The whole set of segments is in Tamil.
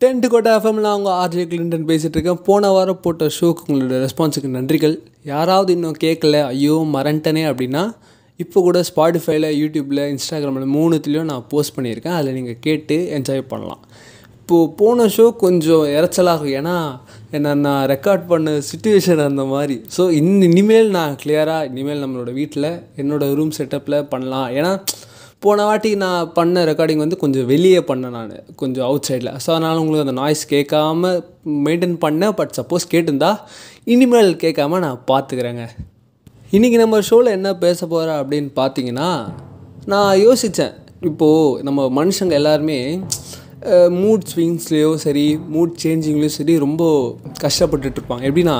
Tentkota Fm அவங்க ஆர்ஜே கிளின்டன் பேசிகிட்டு இருக்கேன். போன வாரம் போட்ட ஷோக்கு உங்களோட ரெஸ்பான்ஸுக்கு நன்றிகள். யாராவது இன்னும் கேட்கல ஐயோ மறந்துட்டனே அப்படின்னா இப்போ கூட ஸ்பாட்டிஃபைல, யூடியூப்பில், இன்ஸ்டாகிராமில் 3த்துலேயும் நான் போஸ்ட் பண்ணியிருக்கேன். அதில் நீங்கள் கேட்டு என்ஜாய் பண்ணலாம். இப்போது போன ஷோ கொஞ்சம் இறைச்சலாகும், ஏன்னா நான் ரெக்கார்ட் பண்ண சுச்சுவேஷன் அந்த மாதிரி. ஸோ இனிமேல் நான் கிளியராக இனிமேல் நம்மளோட வீட்டில் என்னோடய ரூம் செட்டப்பில் பண்ணலாம். ஏன்னா போன வாட்டி நான் பண்ண ரெக்கார்டிங் கொஞ்சம் வெளியே பண்ணேன், நான் கொஞ்சம் அவுட் சைடில். ஸோ அதனால் உங்களுக்கு அந்த நாய்ஸ் கேட்காம மெயின்டைன் பண்ணேன். பட் சப்போஸ் கேட்டிருந்தா இனிமேல் கேட்காம நான் பார்த்துக்கிறேங்க. இன்றைக்கி நம்ம ஷோவில் என்ன பேச போகிறேன் அப்படின்னு பார்த்தீங்கன்னா, நான் யோசித்தேன், இப்போது நம்ம மனுஷங்க எல்லாருமே மூட் ஸ்விங்ஸ்லேயோ சரி, மூட் சேஞ்சிங்லேயும் சரி ரொம்ப கஷ்டப்பட்டுட்ருப்பாங்க. எப்படின்னா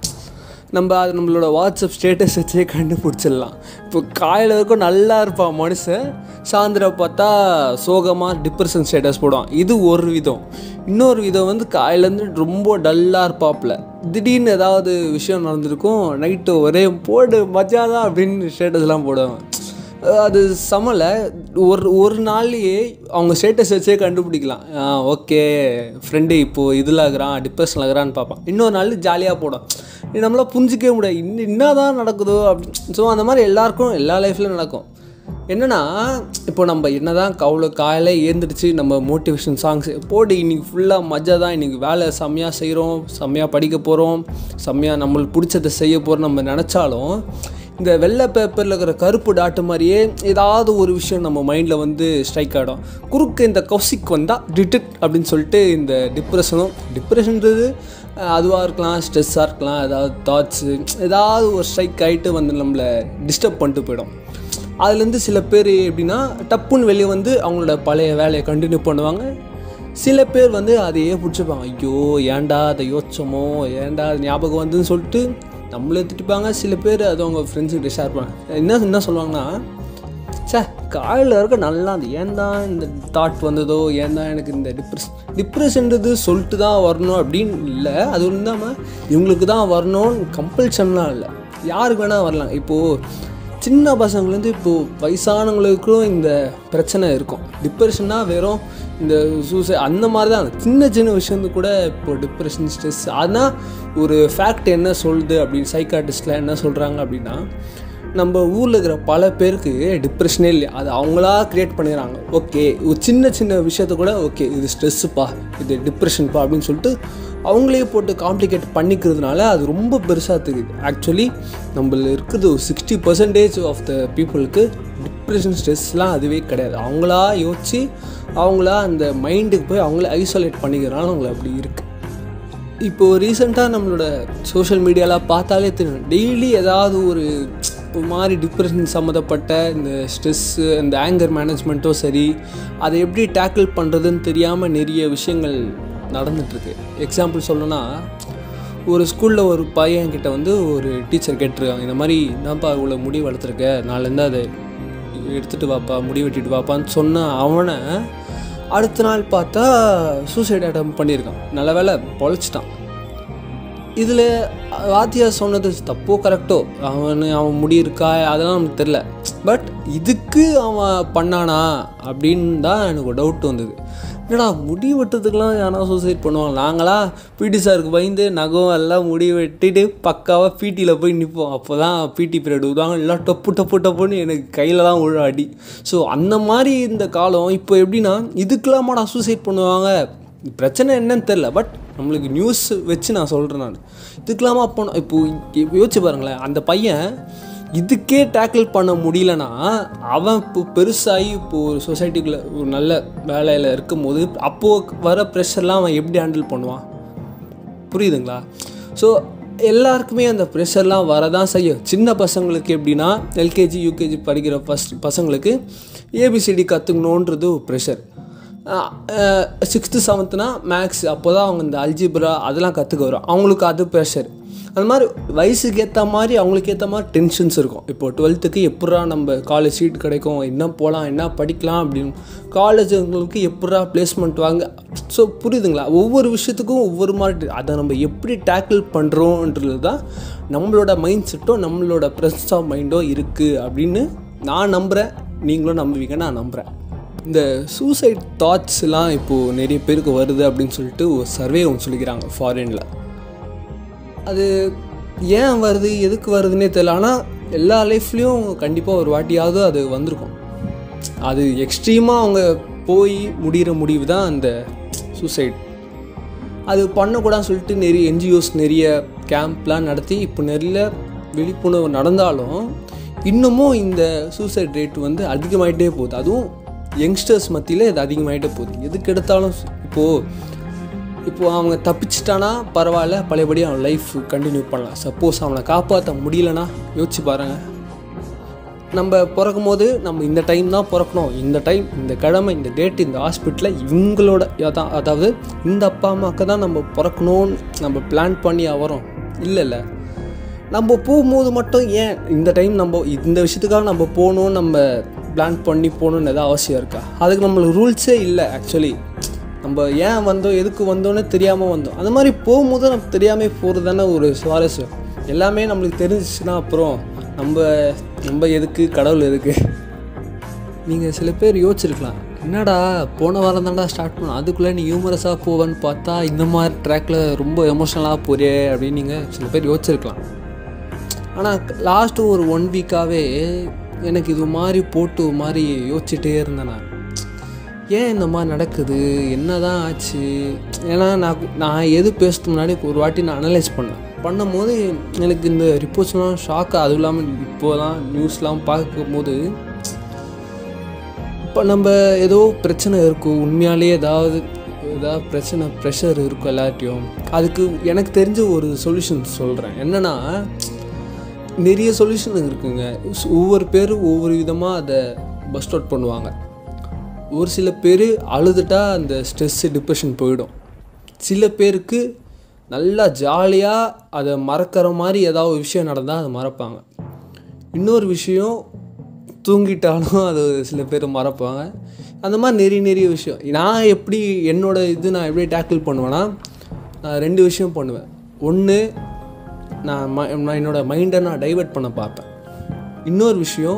நம்மளோட வாட்ஸ்அப் ஸ்டேட்டஸ் வச்சே கண்டுபிடிச்சிடலாம். இப்போ காலையில் வரைக்கும் நல்லா இருப்பான் மனுஷன், சாயந்தரம் பார்த்தா சோகமாக டிப்ரெஷன் ஸ்டேட்டஸ் போடுவான். இது ஒரு விதம். இன்னொரு விதம் காலையிலேருந்து ரொம்ப டல்லாக இருப்பாப்புல, திடீர்னு ஏதாவது விஷயம் நடந்திருக்கும், நைட்டு ஒரே போடு மஜாதான் அப்படின்னு ஸ்டேட்டஸ்லாம் போடுவாங்க. அது சமலை ஒரு நாள்லேயே அவங்க ஸ்டேட்டஸ் வச்சே கண்டுபிடிக்கலாம். ஓகே ஃப்ரெண்டு இப்போது இதில் ஆகுறான், டிப்ரெஷனில் ஆகுறான்னு பார்ப்பான். இன்னொரு நாள் ஜாலியாக போடும். நம்மளால் புரிஞ்சிக்கவே முடியாது என்ன தான் நடக்குதோ அப்படி. ஸோ அந்த மாதிரி எல்லாருக்கும் எல்லா லைஃப்லையும் நடக்கும். என்னென்னா இப்போ நம்ம என்ன தான் காலையில் ஏந்திரிச்சு நம்ம மோட்டிவேஷன் சாங்ஸ் போட்டு இன்றைக்கி ஃபுல்லாக மஜா தான், இன்றைக்கி வேலை செம்மையாக செய்கிறோம், செம்மையாக படிக்க போகிறோம், செம்மையாக நம்மளுக்கு பிடிச்சதை செய்ய போகிறோம் நம்ம நினச்சாலும், இந்த வெள்ளை பேப்பரில் இருக்கிற கருப்பு டாட்டு மாதிரியே ஏதாவது ஒரு விஷயம் நம்ம மைண்டில் ஸ்ட்ரைக் ஆகிடும். குறுக்கு இந்த கௌசிக் வந்தால் டிடெக்ட் அப்படின்னு சொல்லிட்டு இந்த டிப்ரெஷன்றது அதுவாக இருக்கலாம், ஸ்ட்ரெஸ்ஸாக இருக்கலாம், ஏதாவது தாட்ஸு ஏதாவது ஒரு ஸ்ட்ரைக் ஆகிட்டு நம்மளை டிஸ்டர்ப் பண்ணிட்டு போயிடும். அதுலேருந்து சில பேர் எப்படின்னா டப்புன்னு வெளியே அவங்களோட பழைய வேலையை கண்டினியூ பண்ணுவாங்க. சில பேர் அதையே பிடிச்சிப்பாங்க. ஐயோ ஏன்டா அதை யோசிச்சோமோ, ஏன்டா அது ஞாபகம் வந்துன்னு சொல்லிட்டு நம்மளே திட்டுப்பாங்க. சில பேர் அது அவங்க ஃப்ரெண்ட்ஸுக்கிட்ட ஷேர் பண்ணுவாங்க. என்ன சொல்லுவாங்கன்னா, காலையில் இருக்க நல்லா ஏன் தான் இந்த தாட் வந்ததோ, ஏன் தான் எனக்கு இந்த டிப்ரெஷன்றது சொல்லிட்டு தான் வரணும் அப்படின்னு இல்லை. அது இல்லாமல் இவங்களுக்கு தான் வரணும்னு கம்பல்ஷன்லாம் இல்லை, யாருக்கு வேணால் வரலாம். இப்போது சின்ன பசங்கள்லேருந்து இப்போது வயசானவங்களுக்கும் இந்த பிரச்சனை இருக்கும். டிப்ரெஷன்னா வெறும் இந்த சூசைட் அந்த மாதிரி தான், சின்ன விஷயத்து கூட இப்போது டிப்ரெஷன், ஸ்ட்ரெஸ். ஆனால் ஒரு ஃபேக்ட் என்ன சொல்லுது அப்படின்னு சைக்காட்டிஸ்டில் என்ன சொல்கிறாங்க அப்படின்னா, நம்ம ஊரில் இருக்கிற பல பேருக்கு டிப்ரெஷனே இல்லையா, அது அவங்களா க்ரியேட் பண்ணிடுறாங்க. ஓகே ஒரு சின்ன விஷயத்த கூட ஓகே இது ஸ்ட்ரெஸ்ஸுப்பா, இது டிப்ரெஷன்ப்பா அப்படின்னு சொல்லிட்டு அவங்களே போட்டு காம்ப்ளிகேட் பண்ணிக்கிறதுனால அது ரொம்ப பெருசாக தெரியுது. ஆக்சுவலி நம்மள இருக்கிறது ஒரு 60% ஆஃப் த பீப்புளுக்கு டிப்ரெஷன், ஸ்ட்ரெஸ்லாம் அதுவே கிடையாது. அவங்களா யோசித்து அவங்களா அந்த மைண்டுக்கு போய் அவங்கள ஐசோலேட் பண்ணிக்கிறதுனால அவங்கள அப்படி இருக்குது. இப்போது ரீசெண்டாக நம்மளோட சோஷியல் மீடியாவில் பார்த்தாலே தெரியும், டெய்லி ஏதாவது ஒரு மாதிரி டிப்ரெஷன் சம்மந்தப்பட்ட இந்த ஸ்ட்ரெஸ்ஸு, இந்த ஆங்கர் மேனேஜ்மெண்ட்டோ சரி, அதை எப்படி டேக்கிள் பண்ணுறதுன்னு தெரியாமல் நிறைய விஷயங்கள் நடந்துகிட்ருக்கு. எக்ஸாம்பிள் சொல்லணுன்னா, ஒரு ஸ்கூலில் ஒரு பையன்கிட்ட ஒரு டீச்சர் கேட்டிருக்காங்க, இந்த மாதிரி என்னப்பா இவ்வளோ முடி வளர்த்துருக்க, நாலேருந்து அதை எடுத்துகிட்டு வாப்பா, முடி வெட்டிட்டு வாப்பான்னு சொன்ன அவனை அடுத்த நாள் பார்த்தா சூசைட் அட்டம் பண்ணியிருக்கான். நல்ல வேலை பொழைச்சிட்டான். இதில் வாத்தியார் சொன்னது தப்போ கரெக்டோ, அவன் முடி இருக்கா அதெல்லாம் நமக்கு தெரில. பட் இதுக்கு அவன் பண்ணானா அப்படின்னு தான் எனக்கு ஒரு டவுட் வந்தது. என்னடா முடி வெட்டுறதுக்கெலாம் யாரா சூசைட் பண்ணுவாங்க? நாங்களாம் பிடி சாருக்கு பயந்து நகம் எல்லாம் முடி வெட்டிட்டு பக்காவாக பிடியில் போய் நிற்போம். அப்போ தான் பிடி பீரியட் விடுவாங்க, எல்லாம் டப்புன்னு எனக்கு கையில் தான் விழ அடி. ஸோ அந்த மாதிரி இந்த காலம். இப்போ எப்படின்னா இதுக்கெல்லாமாடா சூசைட் பண்ணுவாங்க? பிரச்சனை என்னன்னு தெரில, பட் நம்மளுக்கு நியூஸ் வச்சு நான் சொல்கிறேன். நான் இதுக்கெல்லாமா போனோம். இப்போது யோசிச்சு பாருங்களேன், அந்த பையன் இதுக்கே டேக்கிள் பண்ண முடியலன்னா அவன் இப்போ பெருசாகி இப்போது ஒரு சொசைட்டிக்குள்ளே ஒரு நல்ல வேலையில் இருக்கும்போது அப்போது வர ப்ரெஷர்லாம் அவன் எப்படி ஹேண்டில் பண்ணுவான்? புரியுதுங்களா? ஸோ எல்லாருக்குமே அந்த ப்ரெஷர்லாம் வரதான் செய்யும். சின்ன பசங்களுக்கு எப்படின்னா எல்கேஜி யூகேஜி படிக்கிற பசங்களுக்கு ஏபிசிடி கற்றுக்கணுன்றது ஒரு ப்ரெஷர். 6th 7th மேக்ஸ், அப்போ தான் அவங்க இந்த அல்ஜிப்ரா அதெல்லாம் கற்றுக்க வரும், அவங்களுக்கு அது ப்ரெஷர். அது மாதிரி வயசுக்கு ஏற்ற மாதிரி அவங்களுக்கு ஏற்ற மாதிரி டென்ஷன்ஸ் இருக்கும். இப்போது 12th எப்படா நம்ம காலேஜ் சீட் கிடைக்கும், என்ன போகலாம், என்ன படிக்கலாம் அப்படின்னு, காலேஜுங்களுக்கு எப்படா பிளேஸ்மெண்ட் வாங்க. ஸோ புரியுதுங்களா? ஒவ்வொரு விஷயத்துக்கும் ஒவ்வொரு மாதிரி அதை நம்ம எப்படி டேக்கிள் பண்ணுறோன்றது தான் நம்மளோட மைண்ட் செட்டோ நம்மளோட ப்ரெசன்ஸ் ஆஃப் மைண்டோ இருக்குது அப்படின்னு நான் நம்புகிறேன். நீங்களும் நம்புவீங்க, நான் நம்புகிறேன். இந்த சூசைட் தாட்ஸ்லாம் இப்போது நிறைய பேருக்கு வருது அப்படின்னு சொல்லிட்டு ஒரு சர்வே ஒன்று சொல்லிக்கிறாங்க ஃபாரினில். அது ஏன் வருது, எதுக்கு வருதுன்னே தெரியல. ஆனால் எல்லா லைஃப்லேயும் கண்டிப்பாக ஒரு வாட்டியாவது அது வந்திருக்கும். அது எக்ஸ்ட்ரீமாக அவங்க போய் முடிகிற முடிவு தான் அந்த சூசைட். அது பண்ணக்கூடாதுன்னு சொல்லிட்டு நிறைய என்ஜிஓஸ் நிறைய கேம்ப்லாம் நடத்தி இப்போ நிறைய விழிப்புணர்வு நடந்தாலும் இன்னமும் இந்த சூசைட் ரேட் வந்து அதிகமாகிட்டே போகுது. அதுவும் யங்ஸ்டர்ஸ் மத்தியில் இது அதிகமாகிட்டே போகுது. எதுக்கு எடுத்தாலும் இப்போது அவங்க தப்பிச்சிட்டானா பரவாயில்ல, பழையபடி அவன் லைஃப் கண்டினியூ பண்ணலாம். சப்போஸ் அவனை காப்பாற்ற முடியலன்னா யோசிச்சு பாருங்கள். நம்ம பிறக்கும் போது நம்ம இந்த டைம் தான் பிறக்கணும், இந்த டைம், இந்த கிழமை, இந்த டேட்டு, இந்த ஹாஸ்பிட்டலில் இவங்களோட அதாவது இந்த அப்பா அம்மாவுக்கு தான் நம்ம பிறக்கணும்னு நம்ம பிளான் பண்ணி வரோம். இல்லை நம்ம போகும்போது மட்டும் ஏன் இந்த டைம் நம்ம இந்த விஷயத்துக்காக நம்ம போகணுன்னு நம்ம பிளான் பண்ணி போகணுன்னு எதாவது அவசியம் இருக்கா? அதுக்கு நம்மளுக்கு ரூல்ஸே இல்லை. ஆக்சுவலி நம்ம ஏன் வந்தோம், எதுக்கு வந்தோன்னே தெரியாமல் வந்தோம். அந்த மாதிரி போகும்போது நம்ம தெரியாமல் போகிறது தானே ஒரு சுவாரஸ்யம். எல்லாமே நம்மளுக்கு தெரிஞ்சிச்சுன்னா அப்புறம் நம்ம எதுக்கு, கடவுள் எதுக்கு? நீங்கள் சில பேர் யோசிச்சிருக்கலாம், என்னடா போன வாரம் தான்டா ஸ்டார்ட் பண்ணோம், அதுக்குள்ளே நீ ஹியூமரஸாக போவேன்னு பார்த்தா இந்த மாதிரி ட்ராக்கில் ரொம்ப எமோஷ்னலாக போறியே அப்படின்னு நீங்கள் சில பேர் யோசிச்சிருக்கலாம். ஆனால் லாஸ்ட்டு ஒரு 1 வீக்காகவே எனக்கு இது மாதிரி போட்டு மாதிரி யோசிச்சுட்டே இருந்தேன். ஏன் இந்த மாதிரி நடக்குது, என்ன தான் ஆச்சு? ஏன்னா நான் எது பேசுறது முன்னாடி ஒரு வாட்டி நான் அனலைஸ் பண்ணும்போது எனக்கு இந்த ரிப்போர்ட்ஸ்லாம் ஷாக்காக, அதுவும் இல்லாமல் இப்போதான் நியூஸ்லாம் பார்க்கும்போது இப்போ நம்ம ஏதோ பிரச்சனை இருக்கும், உண்மையாலேயே ஏதாவது பிரச்சனை ப்ரெஷர் இருக்கும் எல்லார்ட்டையும். அதுக்கு எனக்கு தெரிஞ்ச ஒரு சொல்யூஷன் சொல்கிறேன். என்னென்னா, நிறைய சொல்யூஷன் இருக்குங்க. ஒவ்வொரு பேரும் ஒவ்வொரு விதமாக அதை பஸ்ட் அவுட் பண்ணுவாங்க. ஒரு சில பேர் அழுதுட்டா அந்த ஸ்ட்ரெஸ்ஸு, டிப்ரெஷன் போயிடும். சில பேருக்கு நல்லா ஜாலியாக அதை மறக்கிற மாதிரி ஏதாவது ஒரு விஷயம் நடந்தால் அதை மறப்பாங்க. இன்னொரு விஷயம், தூங்கிட்டாலும் அது சில பேர் மறப்பாங்க. அந்த மாதிரி நிறைய விஷயம். நான் எப்படி நான் எப்படி டேக்கிள் பண்ணுவேன்னா, நான் 2 விஷயம் பண்ணுவேன். ஒன்று, நான் என்னோடய மைண்டை நான் டைவர்ட் பண்ண பார்ப்பேன். இன்னொரு விஷயம்,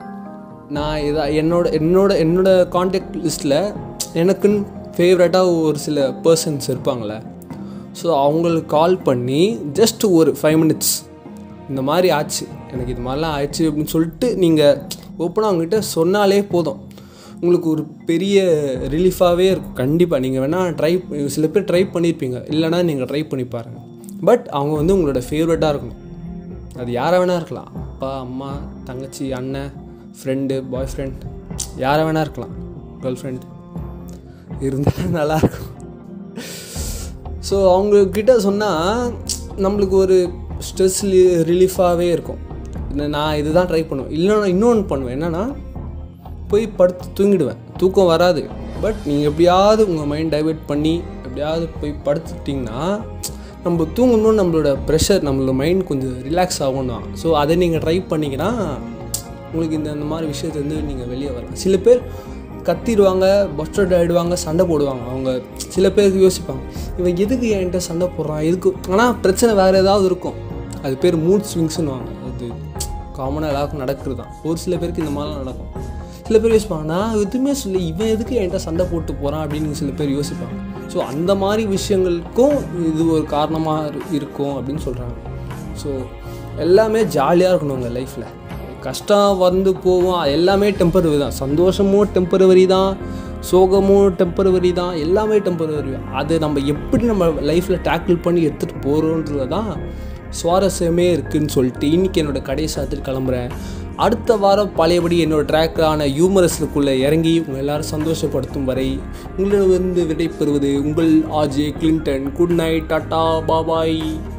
நான் என்னோட கான்டாக்ட் லிஸ்ட்டில் எனக்குன்னு ஃபேவரட்டாக ஒரு சில பர்சன்ஸ் இருப்பாங்களே, ஸோ அவங்களுக்கு கால் பண்ணி ஜஸ்ட் ஒரு 5 minutes இந்த மாதிரி ஆச்சு, எனக்கு இது மாதிரிலாம் ஆயிடுச்சு அப்படின்னு சொல்லிட்டு நீங்கள் ஓப்பனாக அவங்ககிட்ட சொன்னாலே போதும், உங்களுக்கு ஒரு பெரிய ரிலீஃபாகவே இருக்கும். கண்டிப்பாக நீங்கள் வேணால் சில பேர் ட்ரை பண்ணியிருப்பீங்க, இல்லைனா நீங்கள் ட்ரை பண்ணி பாருங்கள். பட் அவங்க வந்து உங்களோட ஃபேவரட்டாக இருக்கணும். அது யாரை வேணா இருக்கலாம், அப்பா, அம்மா, தங்கச்சி, அண்ணன், ஃப்ரெண்டு, பாய் ஃப்ரெண்ட், யாரை வேணா இருக்கலாம், கேர்ள் ஃப்ரெண்ட் இருந்தால் நல்லாயிருக்கும். ஸோ அவங்கக்கிட்ட சொன்னால் நம்மளுக்கு ஒரு ஸ்ட்ரெஸ் ரிலீஃபாகவே இருக்கும். நான் இது தான் ட்ரை பண்ணுவேன். இல்லைன்னா இன்னொன்று பண்ணுவேன், என்னென்னா போய் படுத்து தூங்கிடுவேன். தூக்கம் வராது, பட் நீங்கள் எப்படியாவது உங்கள் மைண்ட் டைவர்ட் பண்ணி எப்படியாவது போய் படுத்துட்டிங்கன்னா நம்ம தூங்கணும்னு நம்மளோட ப்ரெஷர், நம்மளோட மைண்ட் கொஞ்சம் ரிலாக்ஸ் ஆகும் தான். ஸோ அதை நீங்கள் ட்ரை பண்ணிங்கன்னா உங்களுக்கு இந்த மாதிரி விஷயத்துலேருந்து நீங்கள் வெளியே வரலாம். சில பேர் கத்திடுவாங்க, பஸ்டட் ஆகிடுவாங்க, சண்டை போடுவாங்க. அவங்க சில பேருக்கு யோசிப்பாங்க, இவன் எதுக்கு என்கிட்ட சண்டை போடுறான், எதுக்கு? ஆனால் பிரச்சனை வேறு ஏதாவது இருக்கும். அது பேர் மூட் ஸ்விங்ஸ்ன்னு வாங்க. அது காமனாக எல்லாருக்கும் நடக்கிறது தான். ஒரு சில பேருக்கு இந்த மாதிரிலாம் நடக்கும். சில பேர் யோசிப்பாங்க, நான் எதுவுமே சொல்லி இவன் எதுக்கு என்கிட்ட சண்டை போட்டு போகிறான் அப்படின்னு சில பேர் யோசிப்பாங்க. ஸோ அந்த மாதிரி விஷயங்களுக்கும் இது ஒரு காரணமாக இருக்கும் அப்படின்னு சொல்கிறாங்க. ஸோ எல்லாமே ஜாலியாக இருக்கணும் உங்கள் லைஃப்பில். கஷ்டம் வந்து போவோம், எல்லாமே டெம்பரவரி தான். சந்தோஷமும் டெம்பரவரி தான், சோகமும் டெம்பரவரி தான், எல்லாமே டெம்பரவரி. அதை நம்ம எப்படி நம்ம லைஃப்பில் டேக்கிள் பண்ணி எடுத்துகிட்டு போகிறோன்றது தான் சுவாரஸ்யமே இருக்குதுன்னு சொல்லிட்டு இன்றைக்கி என்னோடய கடைசாத்தில் கிளம்புறேன். அடுத்த வாரம் பழையபடி என்னோடய ட்ராக்கான ஹியூமரஸுக்குள்ளே இறங்கி உங்கள் எல்லோரும் சந்தோஷப்படுத்தும் வரை உங்களிடம் விடைபெறுவது உங்கள் RJ Clinton. Good night, tata, பாபாய்.